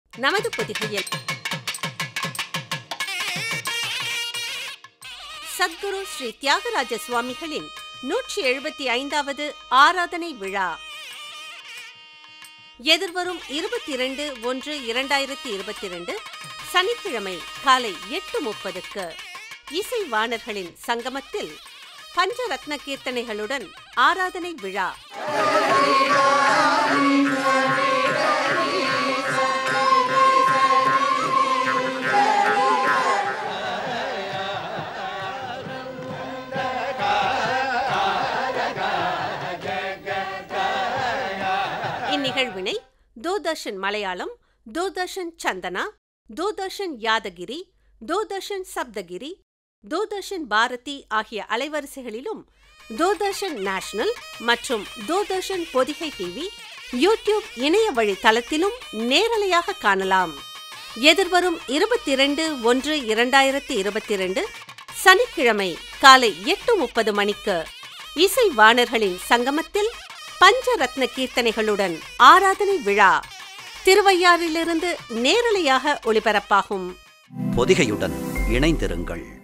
நமது பொதிகையில் சத்குரு ஸ்ரீ தியாகராஜ சுவாமிகளின் 175வது ஆராதனை விழா எதிர்வரும் 22/1/2022 சனிக்கிழமை காலை 8:30க்கு இசை வாணர்களின் சங்கமத்தில் பஞ்சரத்ன கீர்த்தனைகளுடன் ஆராதனை விழா. இந்நிகழ்வினை தூர்தர்ஷன் மலையாளம், தூர்தர்ஷன் சந்தனா, தூர்தர்ஷன் யாதகிரி, தூர்தர்ஷன் சப்தகிரி, தூர்தர்ஷன் பாரதி ஆகிய அலைவரிசைகளிலும், தூர்தர்ஷன் நேஷனல் மற்றும் தூர்தர்ஷன் பொதிகை டிவி யூடியூப் இணைய வழி தளத்திலும் நேரலையாக காணலாம். எதிர்வரும் 22/1/2022 சனிக்கிழமை காலை 8:30 மணிக்கு இசை வாணர்களின் சங்கமத்தில் பஞ்சரத்ன கீர்த்தனைகளுடன் ஆராதனை விழா திருவையாறிலிருந்து நேரலையாக ஒளிபரப்பாகும். பொதிகையுடன் இணைந்திருங்கள்.